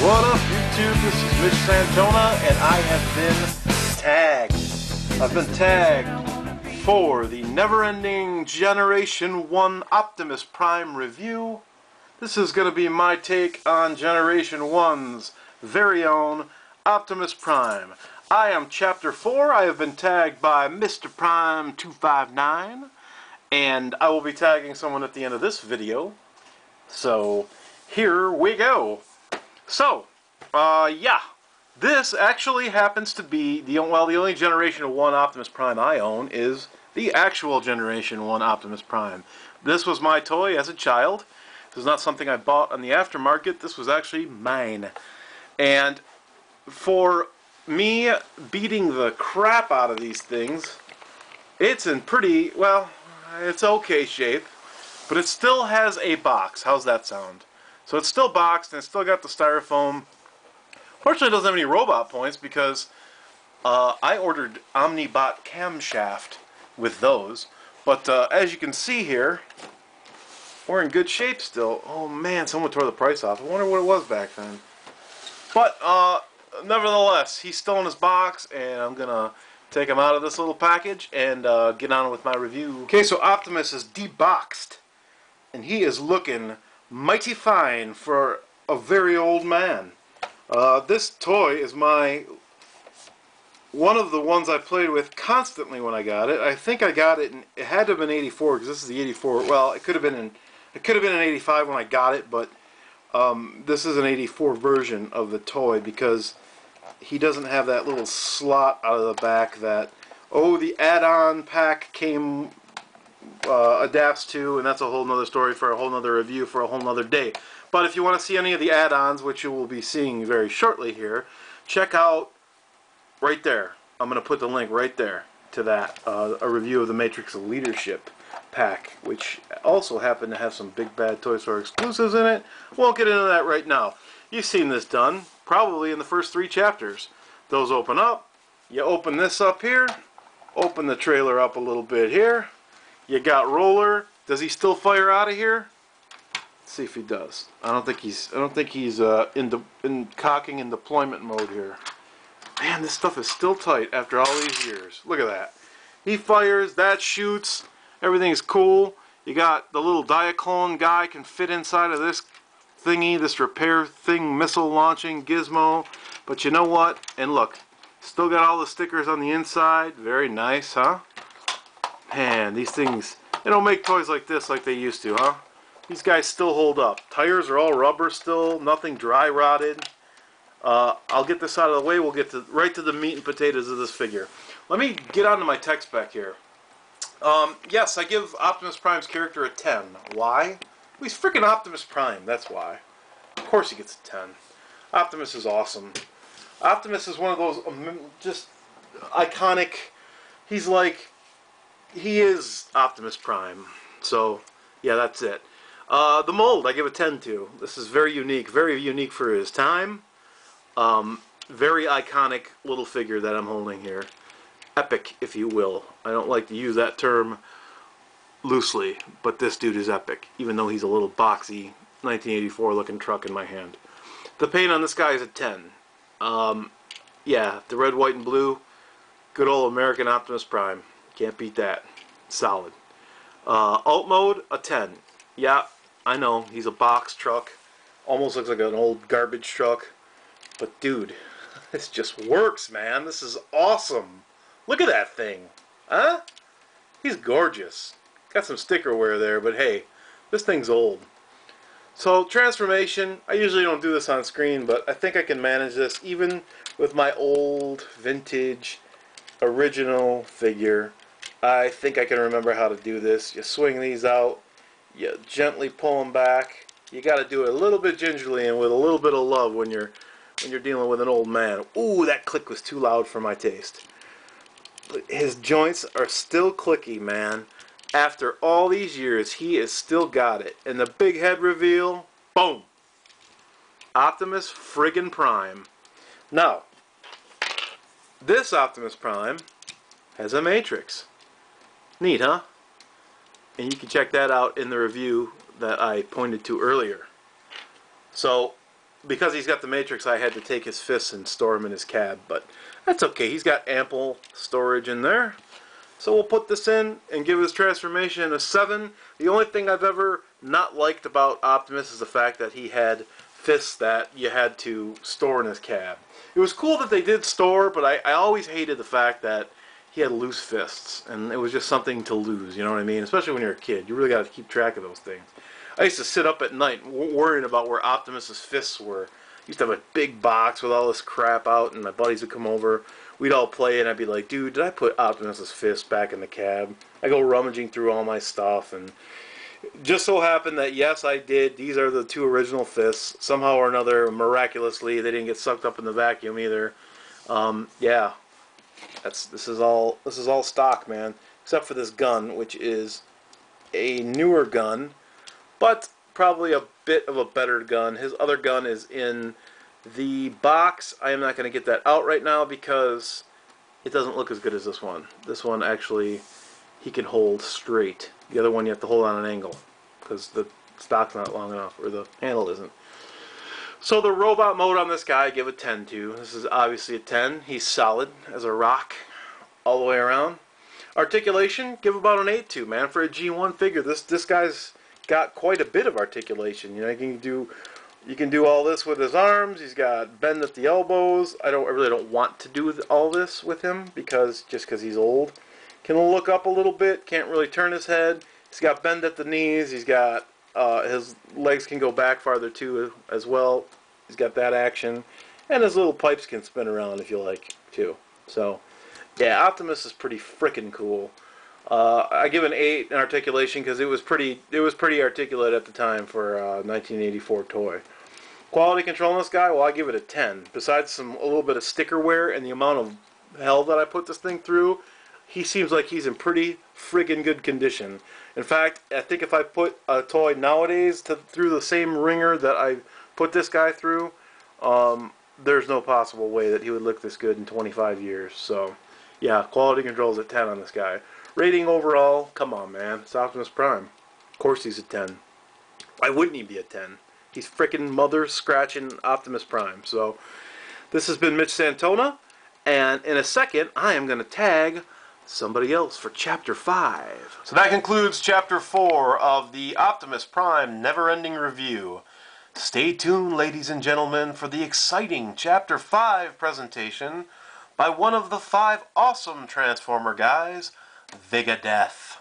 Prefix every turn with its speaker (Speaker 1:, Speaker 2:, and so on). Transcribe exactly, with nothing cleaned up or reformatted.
Speaker 1: What up, YouTube? This is Mitch Santona, and I have been tagged. I've been tagged for the never-ending Generation one Optimus Prime review. This is going to be my take on Generation one's very own Optimus Prime. I am Chapter four. I have been tagged by Mister Prime two five nine, and I will be tagging someone at the end of this video. So, here we go. So, uh, yeah, this actually happens to be, the well, the only Generation one Optimus Prime I own is the actual Generation one Optimus Prime. This was my toy as a child. This is not something I bought on the aftermarket. This was actually mine. And for me beating the crap out of these things, it's in pretty, well, it's okay shape, but it still has a box. How's that sound? So it's still boxed, and it's still got the styrofoam. Fortunately, it doesn't have any robot points because uh, I ordered Omnibot camshaft with those. But uh, as you can see here, we're in good shape still. Oh man, someone tore the price off. I wonder what it was back then. But uh, nevertheless, he's still in his box, and I'm gonna take him out of this little package and uh, get on with my review. Okay, so Optimus is deboxed, and he is looking mighty fine for a very old man. Uh, this toy is my one of the ones I played with constantly when I got it. I think I got it in, it had to have been eighty-four because this is the eighty-four. Well, it could have been in it could have been in eighty-five when I got it, but um, this is an eighty-four version of the toy because he doesn't have that little slot out of the back that oh the add-on pack came Uh, adapts to, and that's a whole nother story for a whole nother review for a whole nother day. But if you want to see any of the add-ons, which you will be seeing very shortly here, check out right there. I'm going to put the link right there to that, uh, a review of the Matrix Leadership pack, which also happened to have some big bad Toy Store exclusives in it. Won't get into that right now. You've seen this done probably in the first three chapters. Those open up. You open this up here, open the trailer up a little bit here. You got Roller. Does he still fire out of here? Let's see if he does. I don't think he's. I don't think he's uh, in the in cocking in deployment mode here. Man, this stuff is still tight after all these years. Look at that. He fires. That shoots. Everything's cool. You got the little Diaclone guy can fit inside of this thingy, this repair thing, missile launching gizmo. But you know what? And look, still got all the stickers on the inside. Very nice, huh? Man, these things, they don't make toys like this like they used to, huh? These guys still hold up. Tires are all rubber still, nothing dry rotted. Uh, I'll get this out of the way. We'll get to right to the meat and potatoes of this figure. Let me get onto my tech spec here. Um, yes, I give Optimus Prime's character a ten. Why? Well, he's freaking Optimus Prime, that's why. Of course he gets a ten. Optimus is awesome. Optimus is one of those um, just iconic, he's like, he is Optimus Prime. So, yeah, that's it. Uh, the mold, I give a ten to. This is very unique. Very unique for his time. Um, very iconic little figure that I'm holding here. Epic, if you will. I don't like to use that term loosely, but this dude is epic, even though he's a little boxy nineteen eighty-four looking truck in my hand. The paint on this guy is a ten. Um, yeah, the red, white, and blue. Good old American Optimus Prime. Can't beat that. Solid. Uh, alt mode, a ten. Yeah, I know, he's a box truck. Almost looks like an old garbage truck. But dude, this just works, man. This is awesome. Look at that thing. Huh? He's gorgeous. Got some sticker wear there, but hey, this thing's old. So, transformation. I usually don't do this on screen, but I think I can manage this even with my old, vintage, original figure. I think I can remember how to do this. You swing these out, you gently pull them back. You got to do it a little bit gingerly and with a little bit of love when you're when you're dealing with an old man. Ooh, that click was too loud for my taste. His joints are still clicky, man. After all these years, he has still got it. And the big head reveal, boom. Optimus friggin' Prime. Now, this Optimus Prime has a matrix. Neat, huh? And you can check that out in the review that I pointed to earlier. So, because he's got the Matrix, I had to take his fists and store them in his cab, but that's okay. He's got ample storage in there. So we'll put this in and give his transformation a seven. The only thing I've ever not liked about Optimus is the fact that he had fists that you had to store in his cab. It was cool that they did store, but I, I always hated the fact that he had loose fists, and it was just something to lose, you know what I mean? Especially when you're a kid. You really got to keep track of those things. I used to sit up at night worrying about where Optimus's fists were. I used to have a big box with all this crap out, and my buddies would come over. We'd all play, and I'd be like, dude, did I put Optimus's fist back in the cab? I go rummaging through all my stuff, and just so happened that, yes, I did. These are the two original fists. Somehow or another, miraculously, they didn't get sucked up in the vacuum either. Um, yeah, that's this is all this is all stock, man. Except for this gun, which is a newer gun, but probably a bit of a better gun. His other gun is in the box. I am not going to get that out right now because it doesn't look as good as this one. This one actually he can hold straight. The other one you have to hold on an angle because the stock's not long enough, or the handle isn't. So the robot mode on this guy I give a ten to. This is obviously a ten. He's solid as a rock all the way around. Articulation, give about an eight to, man. For a G one figure, this this guy's got quite a bit of articulation. You know, you can do you can do all this with his arms. He's got bend at the elbows. I don't I really don't want to do all this with him because just because he's old. Can look up a little bit. Can't really turn his head. He's got bend at the knees. He's got uh, his legs can go back farther too as well. He's got that action, and his little pipes can spin around if you like too. So, yeah, Optimus is pretty frickin' cool. Uh, I give an eight in articulation because it was pretty. It was pretty articulate at the time for a nineteen eighty-four toy. Quality control on this guy, well, I give it a ten. Besides some a little bit of sticker wear and the amount of hell that I put this thing through, he seems like he's in pretty friggin' good condition. In fact, I think if I put a toy nowadays to, through the same ringer that I put this guy through, um, there's no possible way that he would look this good in twenty-five years. So, yeah, quality control is a ten on this guy. Rating overall, come on, man. It's Optimus Prime. Of course he's a ten. Why wouldn't he be a ten? He's frickin' mother-scratching Optimus Prime. So, this has been Mitch Santona, and in a second, I am going to tag somebody else for Chapter five. So that concludes Chapter four of the Optimus Prime Never-Ending Review. Stay tuned, ladies and gentlemen, for the exciting Chapter five presentation by one of the five awesome Transformer guys, Vigadeth.